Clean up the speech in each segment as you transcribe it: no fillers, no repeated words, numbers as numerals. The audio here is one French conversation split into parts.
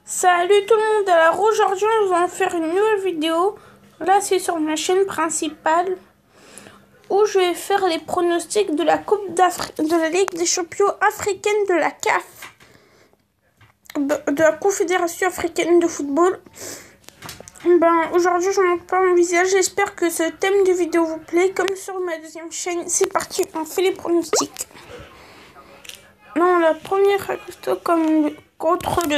Salut tout le monde, alors aujourd'hui nous allons faire une nouvelle vidéo. Là c'est sur ma chaîne principale où je vais faire les pronostics de la Coupe d'Afrique, de la Ligue des champions africaine de la CAF, de la Confédération africaine de football. Aujourd'hui je ne montre pas mon visage, j'espère que ce thème de vidéo vous plaît. Comme sur ma deuxième chaîne, c'est parti, on fait les pronostics. Non, la première contre le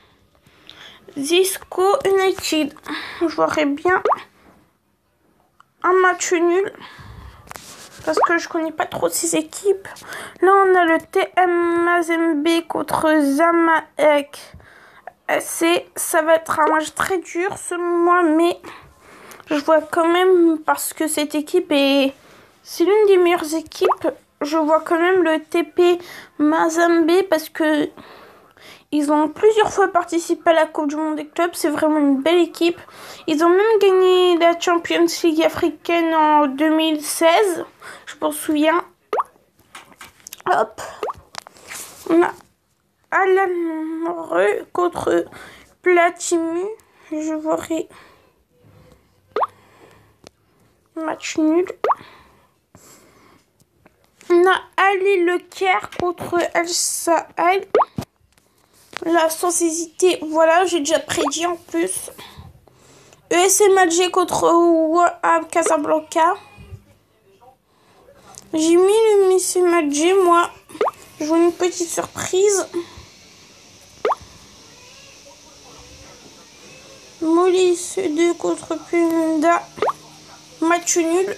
Zisco United. Je verrais bien un match nul parce que je connais pas trop ces équipes. Là on a le TM Mazembe contre Zamalek SC. Ça va être un match très dur selon moi, mais je vois quand même, parce que cette équipe c'est l'une des meilleures équipes, je vois quand même le TP Mazembe parce que ils ont plusieurs fois participé à la Coupe du Monde des clubs. C'est vraiment une belle équipe. Ils ont même gagné la Champions League africaine en 2016. Je m'en souviens. Hop. On a Alamoreux contre Platimu. Je verrai match nul. On a Ali Le Caire contre El Sahel. Là, sans hésiter, voilà, j'ai déjà prédit en plus. ESM Alger contre Wahab Casablanca. J'ai mis le ESM Alger, moi. Je vois une petite surprise. Molis 2 contre Pumunda. Match nul.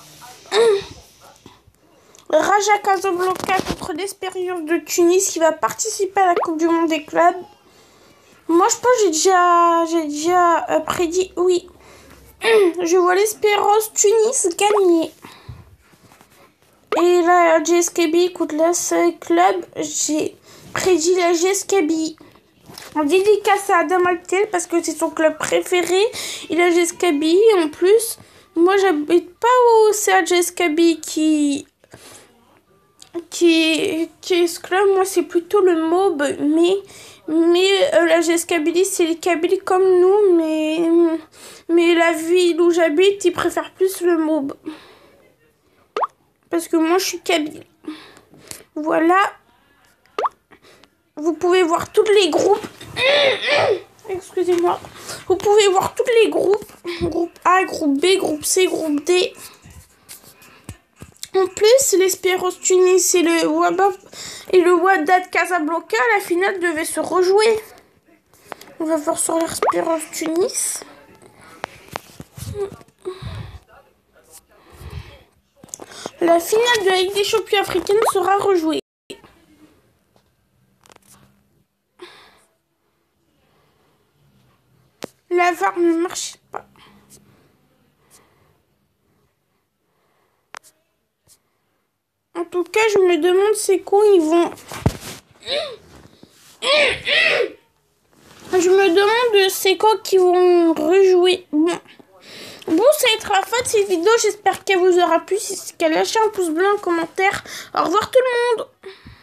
Raja Casablanca contre l'Espérance de Tunis qui va participer à la Coupe du Monde des clubs. Moi je pense que j'ai déjà prédit, oui. Je vois l'Espérance Tunis gagner. Et là, GSKB contre l'AS Club, j'ai prédit la GSKB. En dédicace à Adam Altel parce que c'est son club préféré. Et la GSKB en plus, moi j'habite pas au CAGSKB qui est ce club. Moi c'est plutôt le MOB, mais la GS Kabylie c'est les Kabyles comme nous, mais la ville où j'habite ils préfèrent plus le MOB parce que moi je suis Kabyle. Voilà, vous pouvez voir tous les groupes. Excusez-moi, vous pouvez voir tous les groupes, groupe A, groupe B, groupe C, groupe D. En plus, l'Espérance Tunis et le Wydad Casablanca, la finale devait se rejouer. On va voir sur l'Espérance Tunis. La finale de la Ligue des champions africaine sera rejouée. La VAR ne marche pas. En tout cas, je me demande c'est quand ils vont... Je me demande c'est quand qu'ils vont rejouer. Bon, ça va être la fin de cette vidéo. J'espère qu'elle vous aura plu. Si c'est qu'elle lâchez un pouce bleu, un commentaire. Au revoir tout le monde.